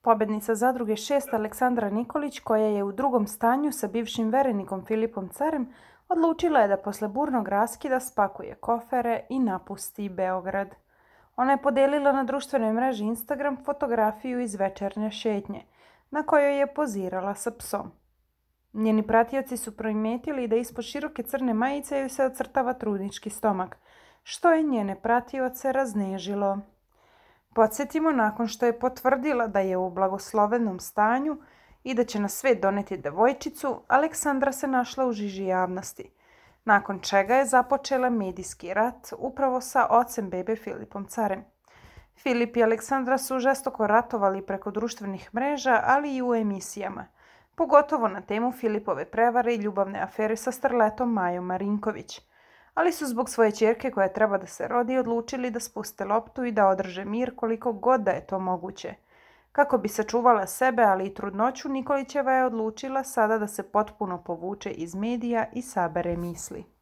Pobjednica zadruge 6 Aleksandra Nikolić, koja je u drugom stanju sa bivšim verenikom Filipom Carem, odlučila je da posle burnog raskida spakuje kofere i napusti Beograd. Ona je podelila na društvenoj mreži Instagram fotografiju iz večernje šetnje, na kojoj je pozirala sa psom. Njeni pratioci su primetili da ispod široke crne majice joj se ocrtava trudnički stomak, što je njene pratioce raznežilo. Podsjetimo, nakon što je potvrdila da je u blagoslovenom stanju i da će na svet doneti devojčicu, Aleksandra se našla u žiži javnosti, nakon čega je započela medijski rat upravo sa ocem bebe Filipom Carem. Filip i Aleksandra su žestoko ratovali preko društvenih mreža, ali i u emisijama, pogotovo na temu Filipove prevare i ljubavne afere sa starletom Majom Marinković. Ali su zbog svoje ćerke koja treba da se rodi odlučili da spuste loptu i da održe mir koliko god da je to moguće. Kako bi sačuvala sebe, ali i trudnoću, Nikolićeva je odlučila sada da se potpuno povuče iz medija i sabere misli.